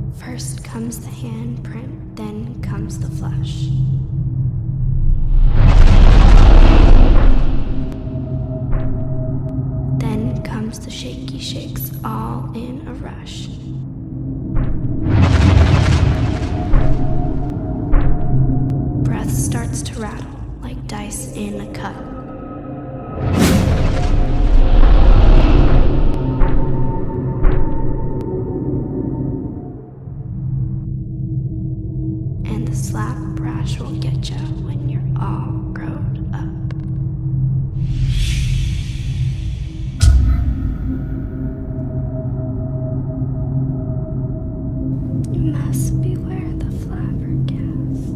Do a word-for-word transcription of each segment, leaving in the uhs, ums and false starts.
First comes the handprint, then comes the flesh. Then comes the shaky shakes, all in a rush. Breath starts to rattle like dice in a cup. And the slap brash will get ya when you're all grown up. You must beware the flabbergast.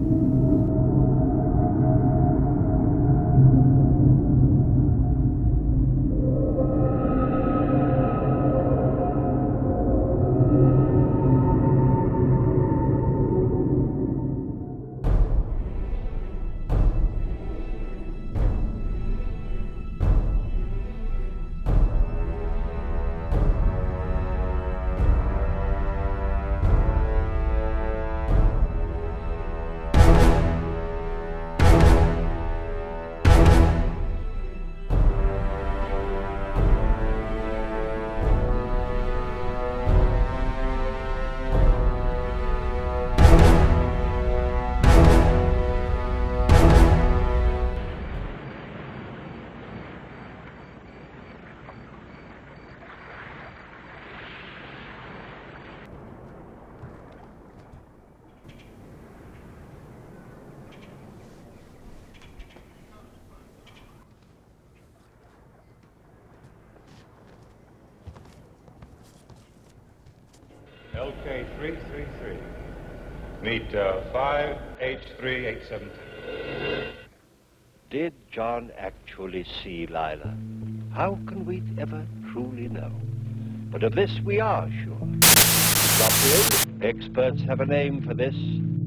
L K three three three. Meet uh, five H three eight seven two. Did John actually see Lila? How can we ever truly know? But of this we are sure. Doctor, experts have a name for this.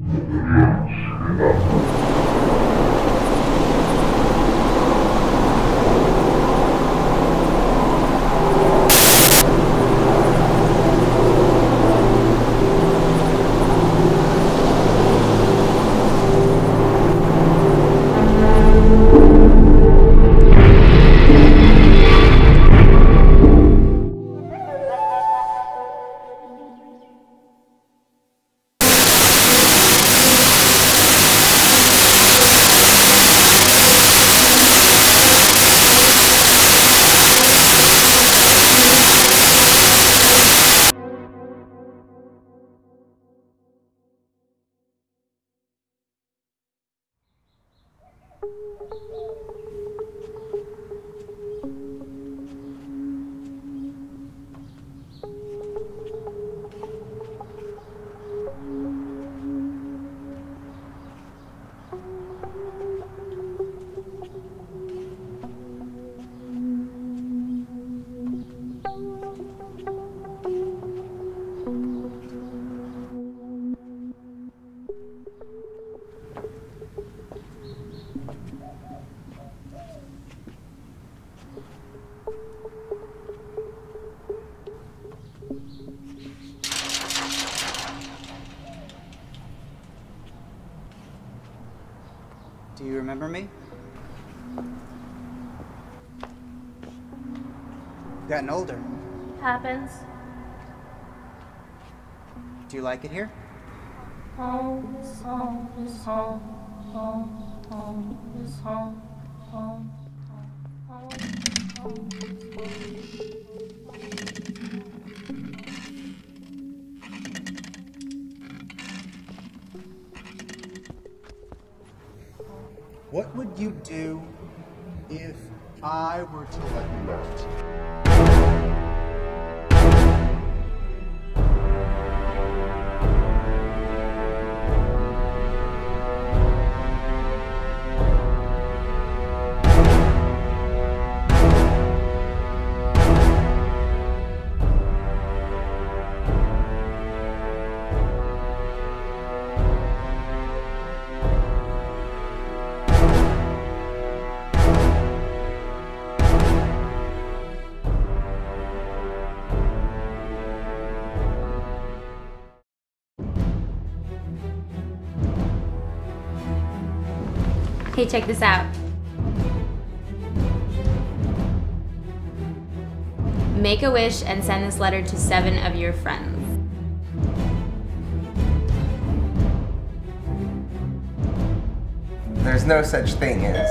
Do you remember me? Gotten older. Happens. Do you like it here? Home is home is home. Home, home is home. Home, home, home is home. What would you do if I were to let you out? Hey, check this out. Make a wish and send this letter to seven of your friends. There's no such thing as...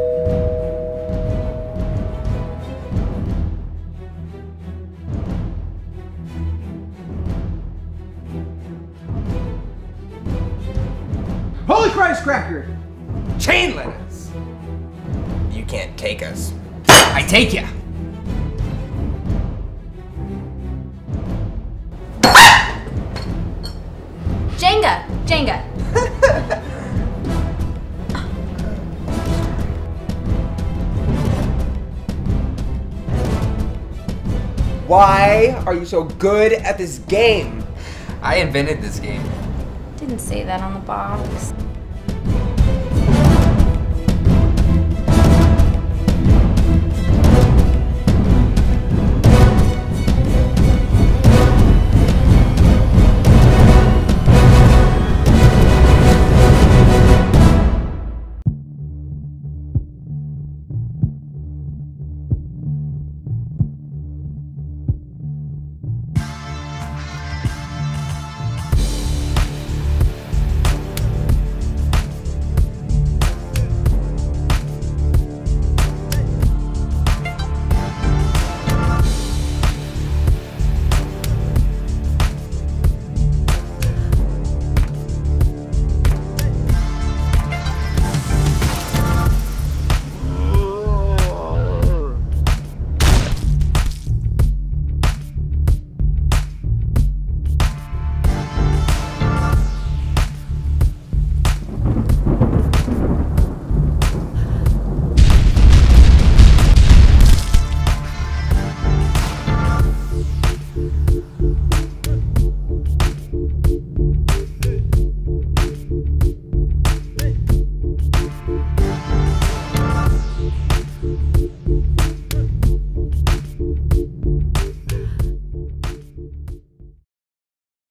Holy Christ cracker! chain letters! You can't take us. I take ya! Jenga! Jenga! Why are you so good at this game? I invented this game. Didn't say that on the box.